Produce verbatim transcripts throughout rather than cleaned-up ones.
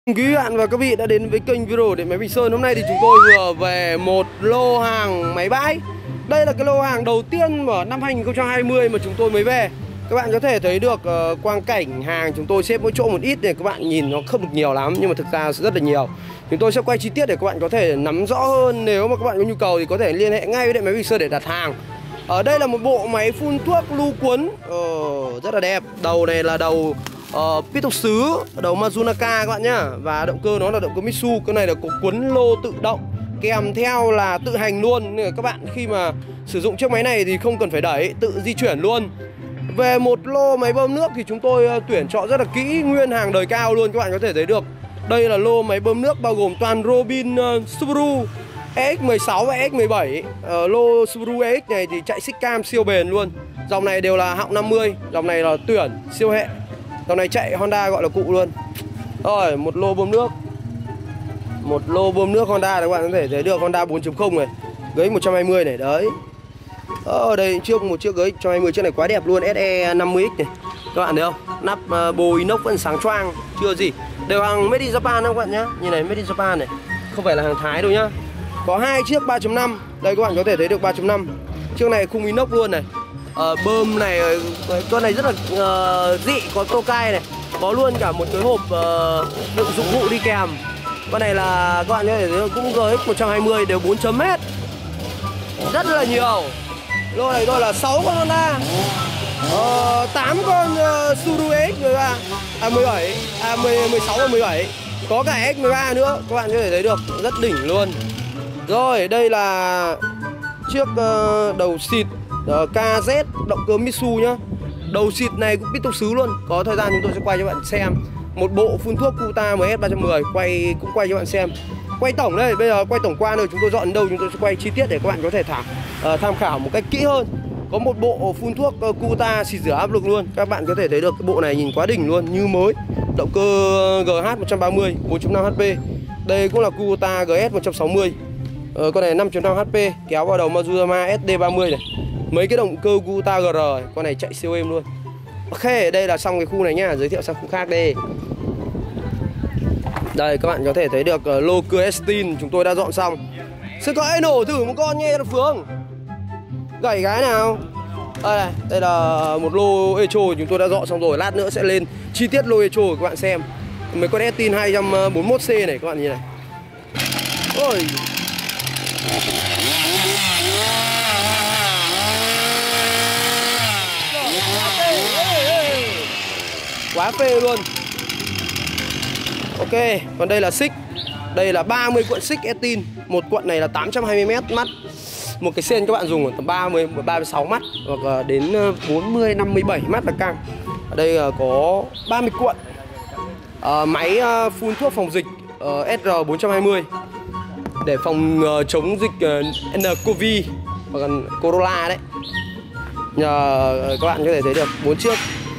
Quý bạn và các vị đã đến với kênh video Điện Máy Bình Sơn. Hôm nay thì chúng tôi vừa về một lô hàng máy bãi. Đây là cái lô hàng đầu tiên ở năm hai nghìn không trăm hai mươi mà chúng tôi mới về. Các bạn có thể thấy được uh, quang cảnh hàng chúng tôi xếp mỗi chỗ một ít để các bạn nhìn nó không được nhiều lắm, nhưng mà thực ra rất là nhiều. Chúng tôi sẽ quay chi tiết để các bạn có thể nắm rõ hơn. Nếu mà các bạn có nhu cầu thì có thể liên hệ ngay với Điện Máy Bình Sơn để đặt hàng. Ở đây là một bộ máy phun thuốc lưu cuốn uh, rất là đẹp. Đầu này là đầu Uh, pít sứ, đầu Mazunaka các bạn nhá. Và động cơ nó là động cơ Mitsu. Cái này là có cuốn lô tự động kèm theo là tự hành luôn. Nên các bạn khi mà sử dụng chiếc máy này thì không cần phải đẩy, tự di chuyển luôn. Về một lô máy bơm nước thì chúng tôi uh, tuyển chọn rất là kỹ, nguyên hàng đời cao luôn. Các bạn có thể thấy được. Đây là lô máy bơm nước bao gồm toàn Robin uh, Subaru e ích mười sáu và e ích mười bảy. uh, Lô Subaru e ích này thì chạy xích cam siêu bền luôn. Dòng này đều là họng năm mươi. Dòng này là tuyển siêu hệ. Dòng này chạy Honda gọi là cụ luôn. Rồi, một lô bơm nước. Một lô bơm nước Honda, các bạn có thể thấy được Honda bốn chấm không này. Gới một trăm hai mươi này, đấy. Ở đây trước một chiếc gới một trăm hai mươi, chiếc này quá đẹp luôn, ét e năm mươi ích này. Các bạn thấy không? Nắp uh, bồ inox vẫn sáng choang, chưa gì. Đều hàng made in Japan đâu các bạn nhá. Nhìn này, made in Japan này. Không phải là hàng Thái đâu nhá. Có hai chiếc ba chấm năm. Đây các bạn có thể thấy được ba chấm năm. Chiếc này khung inox luôn này. Uh, bơm này, con này rất là uh, dị, có Tokai này, có luôn cả một cái hộp uh, đựng dụng cụ đi kèm. Con này là các bạn có thể thấy cũng giê ích một trăm hai mươi, đều bốn chấm hết, rất là nhiều. Lô này tôi là sáu con Honda, uh, tám con uh, Subaru e ích mười ba, à mười bảy, à mười, mười sáu và mười bảy, có cả e ích mười ba nữa, các bạn có thể thấy được, rất đỉnh luôn. Rồi đây là chiếc uh, đầu xịt Uh, ca zét động cơ Mitsu nhá. Đầu xịt này cũng pít tốc xứ luôn. Có thời gian chúng tôi sẽ quay cho bạn xem. Một bộ phun thuốc Kuta em ét ba trăm mười quay cũng quay cho bạn xem. Quay tổng đây, bây giờ quay tổng quan rồi, chúng tôi dọn đến đâu chúng tôi sẽ quay chi tiết để các bạn có thể thả, uh, tham khảo một cách kỹ hơn. Có một bộ phun thuốc uh, Kuta xịt rửa áp lực luôn. Các bạn có thể thấy được cái bộ này nhìn quá đỉnh luôn, như mới. Động cơ giê hát một trăm ba mươi, bốn chấm năm hát pê. Đây cũng là Kuta giê ét một trăm sáu mươi. uh, Con này năm chấm năm hát pê, kéo vào đầu Mazuyama ét đê ba mươi này. Mấy cái động cơ Kuta giê rờ, con này chạy siêu êm luôn. Ok, đây là xong cái khu này nhá, giới thiệu sang khu khác đây. Đây các bạn có thể thấy được uh, lô cưa Estin chúng tôi đã dọn xong. Xin có ai nổ thử một con nhé Phương. Gảy cái nào. Đây này, đây là một lô Echo chúng tôi đã dọn xong rồi, lát nữa sẽ lên chi tiết lô Echo của các bạn xem. Mấy con Estin hai trăm bốn mươi mốt C này các bạn nhìn này. Ôi. Quá phê luôn. Ok, còn đây là xích. Đây là ba mươi cuộn xích Estin. Một cuộn này là tám trăm hai mươi mét mắt. Một cái sên các bạn dùng tầm ba mươi, ba mươi sáu mắt hoặc đến bốn mươi, năm mươi bảy mắt là căng. Ở đây có ba mươi cuộn. à, Máy phun thuốc phòng dịch uh, ét rờ bốn trăm hai mươi để phòng uh, chống dịch uh, en cô vê hoặc là Corolla đấy. Nhờ uh, các bạn có thể thấy được bốn chiếc.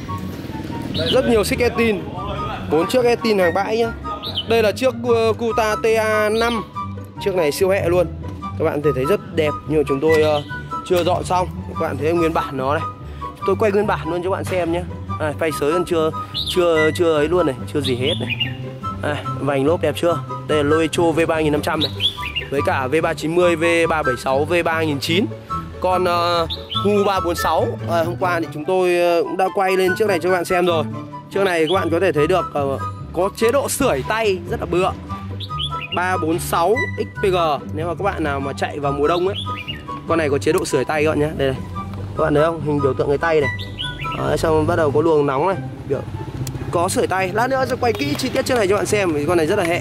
Rất nhiều xích Estin, bốn chiếc Estin hàng bãi nhá. Đây là chiếc uh, Kuta tê a năm. Chiếc này siêu hệ luôn. Các bạn có thể thấy rất đẹp, nhưng mà chúng tôi uh, chưa dọn xong. Các bạn thấy nguyên bản nó này. Tôi quay nguyên bản luôn cho các bạn xem nhé. À, phay sới còn chưa chưa chưa ấy luôn này, chưa gì hết này. À, vành lốp đẹp chưa? Đây là lô Echo V ba nghìn năm trăm này, với cả V ba chín mươi, V ba bảy sáu, V ba nghìn chín. Còn uh, Hu ba bốn sáu à, hôm qua thì chúng tôi uh, cũng đã quay lên chiếc này cho các bạn xem rồi. Chiếc này các bạn có thể thấy được uh, có chế độ sưởi tay rất là bựa. Ba bốn sáu ích pê giê. Nếu mà các bạn nào mà chạy vào mùa đông ấy, con này có chế độ sưởi tay các bạn nhé. Đây này, các bạn thấy không? Hình biểu tượng cái tay này. Đấy, xong bắt đầu có luồng nóng này, biểu có sưởi tay. Lát nữa sẽ quay kỹ chi tiết chiếc này cho bạn xem, vì con này rất là hệ.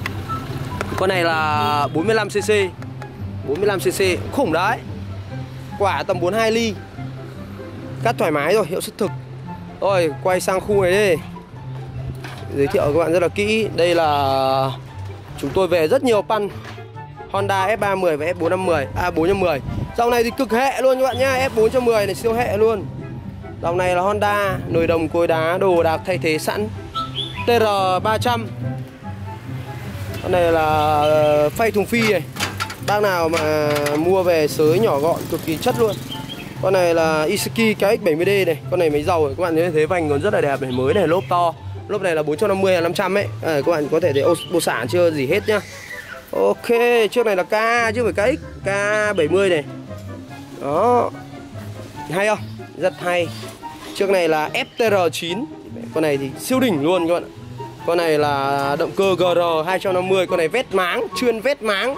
Con này là bốn mươi lăm xê xê. bốn mươi lăm xê xê khủng đấy. Quả tầm bốn mươi hai ly. Cắt thoải mái rồi, hiệu suất thực. Rồi, quay sang khu này đi. Giới thiệu các bạn rất là kỹ. Đây là chúng tôi về rất nhiều pan Honda ép ba mươi và ép bốn năm mươi, à bốn trăm mười. Dòng này thì cực hệ luôn các bạn nhá, ép bốn trăm mười này siêu hệ luôn. Dòng này là Honda, nồi đồng cối đá, đồ đạc thay thế sẵn. tê rờ ba trăm. Con này là phay thùng phi này. Bác nào mà mua về sới nhỏ gọn cực kỳ chất luôn. Con này là Isuzu ca ích bảy mươi D này. Con này máy dầu này. Các bạn thấy vành còn rất là đẹp này, mới này, lốp to. Lốp này là bốn trăm năm mươi hay năm trăm ấy. À, các bạn có thể thấy ô, bộ sản chưa gì hết nhá. Ok, chiếc này là K chứ không phải K X, K bảy mươi này. Đó. Hay không? Rất hay. Chiếc này là F T R chín. Con này thì siêu đỉnh luôn các bạn ạ. Con này là động cơ G R hai trăm năm mươi. Con này vét máng, chuyên vét máng.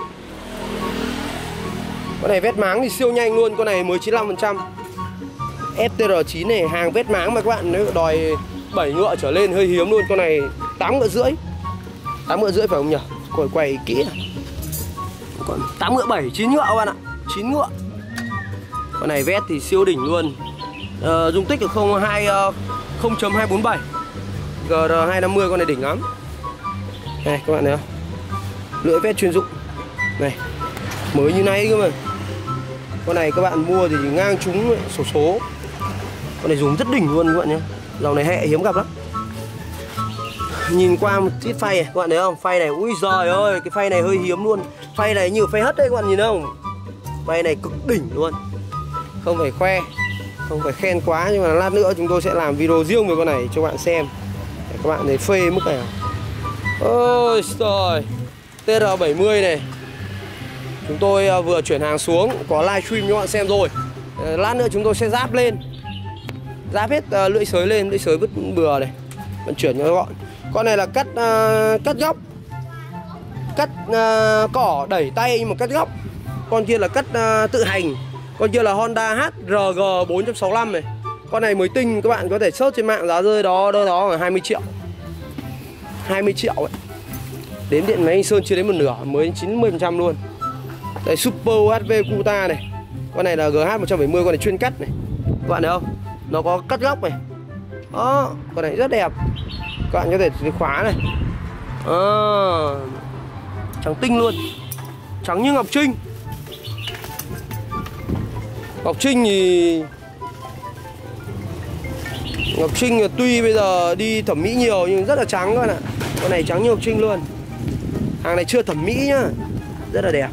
Con này vét máng thì siêu nhanh luôn. Con này mới chín mươi lăm phần trăm. F T R chín này hàng vét máng mà các bạn, nếu đòi bảy ngựa trở lên hơi hiếm luôn. Con này tám ngựa rưỡi. tám ngựa rưỡi phải không nhỉ? Quay quay kỹ nào. Còn tám ngựa bảy, chín ngựa các bạn ạ. chín ngựa. Con này vét thì siêu đỉnh luôn. uh, Dung tích ở không chấm hai bốn bảy. G R hai năm mươi, con này đỉnh lắm. Này các bạn thấy không? Lưỡi vét chuyên dụng. Này, mới như này cơ mà. Con này các bạn mua thì ngang trúng sổ số. Con này dùng rất đỉnh luôn các bạn nhé. Dòng này hệ hiếm gặp lắm. Nhìn qua một chiếc phay này, các bạn thấy không? Phay này, ui giời ơi, cái phay này hơi hiếm luôn. Phay này như phay hất đấy các bạn nhìn không? Phay này cực đỉnh luôn. Không phải khoe, không phải khen quá, nhưng mà lát nữa chúng tôi sẽ làm video riêng về con này cho các bạn xem. Để các bạn thấy phê mức nào. Ôi trời, T R bảy mươi này. Chúng tôi vừa chuyển hàng xuống, có livestream cho các bạn xem rồi. Lát nữa chúng tôi sẽ ráp lên. Ráp hết uh, lưỡi sới lên, lưỡi sới vứt bừa này. Vận chuyển cho gọn. Con này là cắt uh, cắt góc. Cắt uh, cỏ đẩy tay nhưng mà cắt góc. Con kia là cắt uh, tự hành. Con kia là Honda H R G bốn sáu năm này. Con này mới tinh, các bạn có thể search trên mạng, giá rơi đó đâu đó là hai mươi triệu. hai mươi triệu ấy. Đến điện máy Anh Sơn chưa đến một nửa, mới chín mươi phần trăm luôn. Đây Super H V Kuta này. Con này là G H một trăm bảy mươi, con này chuyên cắt này. Các bạn thấy không? Nó có cắt góc này. Đó, con này rất đẹp. Các bạn có thể khóa này. À, trắng tinh luôn. Trắng như ngọc trinh. Ngọc Trinh thì Ngọc Trinh tuy bây giờ đi thẩm mỹ nhiều nhưng rất là trắng các bạn ạ. Con này trắng như Ngọc Trinh luôn. Hàng này chưa thẩm mỹ nhá. Rất là đẹp.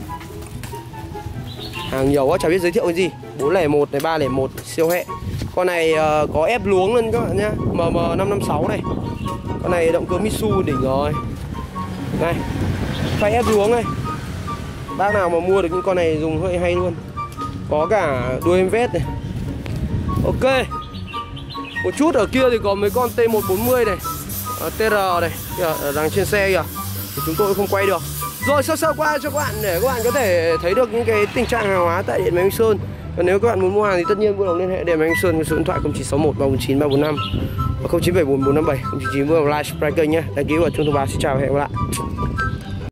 Hàng nhiều quá chả biết giới thiệu cái gì. Bốn không một này, ba không một siêu hệ. Con này uh, có ép luống luôn các bạn nhá. M M năm năm sáu này. Con này động cơ Mitsu đỉnh rồi. Này, phay ép luống này. Bác nào mà mua được những con này dùng hơi hay luôn. Có cả đuôi em vét này. Ok. Một chút ở kia thì có mấy con T một bốn mươi này, uh, T R này kìa, ở đằng trên xe kìa. Thì chúng tôi không quay được. Rồi sơ sơ qua cho các bạn để các bạn có thể thấy được những cái tình trạng hàng hóa tại điện máy Anh Sơn. Còn nếu các bạn muốn mua hàng thì tất nhiên vui lòng liên hệ điện máy Anh Sơn với số điện thoại không chín sáu một ba bốn chín ba bốn năm và không chín bảy bốn bốn năm bảy không chín chín vui lòng like subscribe kênh nhé, đăng ký và chuông thông báo. Xin chào và hẹn gặp lại.